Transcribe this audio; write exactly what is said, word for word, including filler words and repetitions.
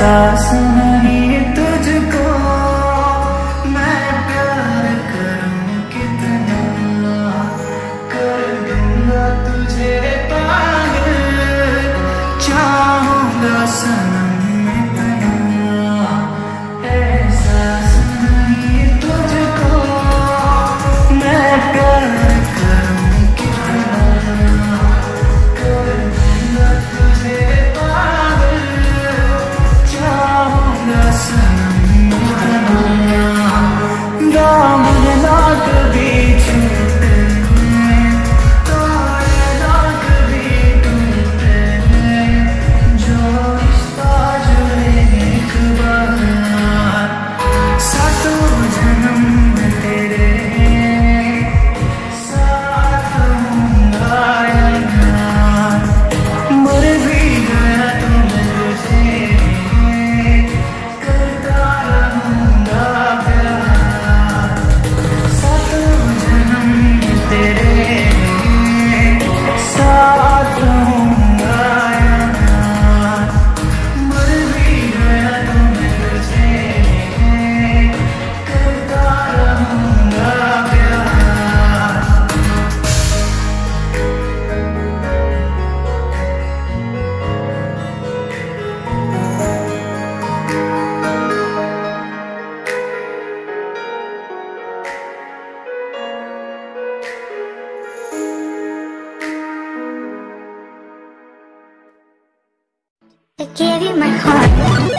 एहसास नहीं तुझको मैं प्यार करूं कितना, कर दूंगा तुझे पागल, चाहूंगा सनम इतना। एहसास नहीं तुझको मैं प्यार करूं कितना, कर दूंगा तुझे पागल, चाहूंगा सनम इतना। दामन ना कभी छूटे, तारे ना कभी टूटे, जो रिश्ता जुड़े एक बार, सातों जन्म में तेरे साथ होऊंगा यार। मर भी गया तो मैं तुझे करता रहूंगा प्यार, सातों जन्म में तेरे साथ होऊंगा यार। मर भी गया तो मैं तुझे करता रहूंगा प्यार। I gave you my heart.